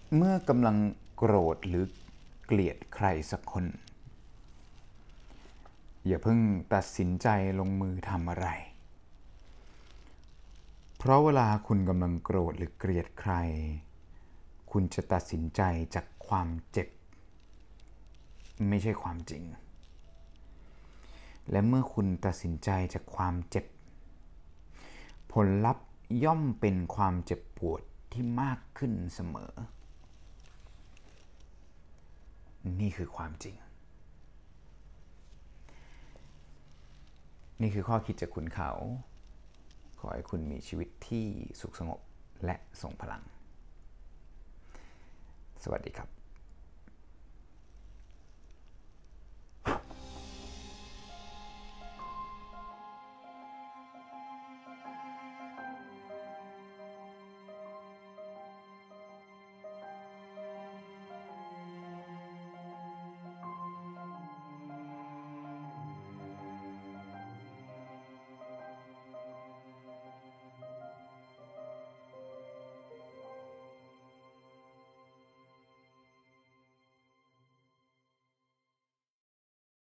เมื่อกำลังโกรธหรือเกลียดใครสักคนอย่าเพิ่งตัดสินใจลงมือทำอะไรเพราะเวลาคุณกำลังโกรธหรือเกลียดใครคุณจะตัดสินใจจากความเจ็บไม่ใช่ความจริงและเมื่อคุณตัดสินใจจากความเจ็บผลลัพธ์ย่อมเป็นความเจ็บปวดที่มากขึ้นเสมอนี่คือความจริงนี่คือข้อคิดจากขุนเขาขอให้คุณมีชีวิตที่สุขสงบและทรงพลังสวัสดีครับ